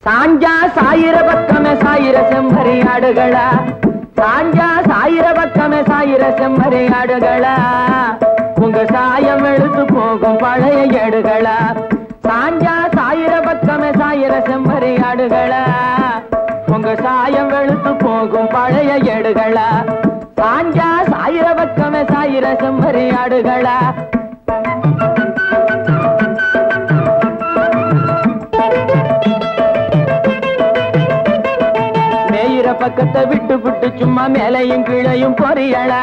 சாஞ்சா சாயிர பக்கமே சாயிர செம்மறி ஆடுகளா சாஞ்சா சாயிர பக்கமே சாயிர செம்மறி ஆடுகளா உங்க சாயம் எழுத்து போகும் பழைய ஏடுகளா சாஞ்சா சாயிர பக்கமே சாயிர செம்மறி ஆடுகளா உங்க சாயம் எழுத்து போகும் பழைய ஏடுகளா சாஞ்சா சாயிர பக்கமே சாயிர செம்மறி ஆடுகளா பக்கத்தை விட்டு விட்டு சும்மா மேலையும் கீழையும் பொறியலா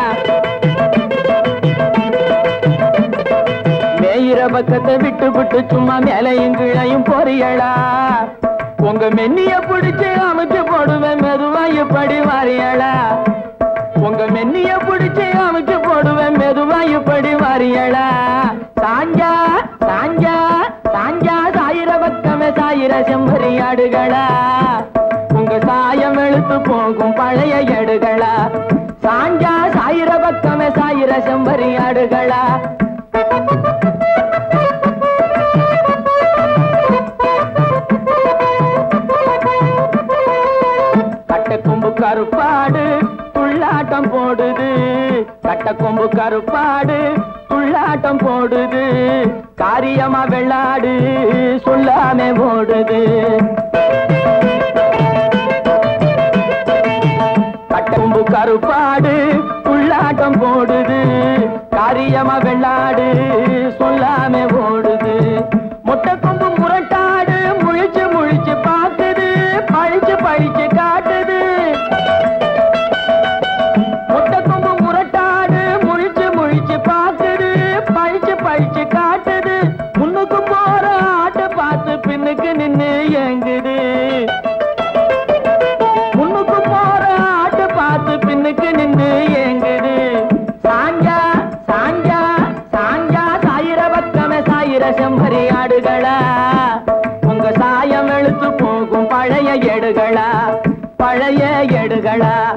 மேயிற பக்கத்தை விட்டு விட்டு சும்மா மேலையும் கீழையும் பொறியலா உங்க மென்னிய பிடிச்சு அமைச்சு போடுவேன் மெதுவாயு படி வாரியலா உங்க மென்னிய பிடிச்சு அமைச்சு போடுவேன் மெதுவாயு படி வாரியலா சாஞ்சா சாஞ்சா சாஞ்சா சாயிர பக்கமே சாயிர செம்மறி ஆடுகளா உங்க சாயம் எழுத்து போகும் பழைய ஏடுகளா சாஞ்சா சாயிர பக்கமே சாயிர செம்மறி ஆடுகளா கட்டக்கொம்பு கருப்பாடு துள்ளாட்டம் போடுது கட்டக்கொம்பு கருப்பாடு துள்ளாட்டம் போடுது காரியமா வெள்ளாடு சொல்லாமே ஓடுது கட்டம்பு கருப்பாடு உள்ளாட்டம் போடுது காரியமா வெள்ளாடு சொல்லாம ஓடுது முட்டை கொம்பு முரட்டாடு முழிச்சு முழிச்சு பாக்குது பழிச்சு பழிச்சு காட்டுது முட்டை கொம்பு முரட்டாடு முழிச்சு முழிச்சு பாக்குது பழிச்சு பழிச்சு காட்டுது முன்னுக்கு போற ஆட்டை பார்த்து பின்னுக்கு நின்னு ஏங்குது பின்னுக்கு நின்று ஏங்குது சாஞ்சா சாஞ்சா சாஞ்சா சாயிர பக்கமே சாயிர செம்மறி ஆடுகளா உங்க சாயம் எழுத்து போகும் பழைய ஏடுகளா பழைய ஏடுகளா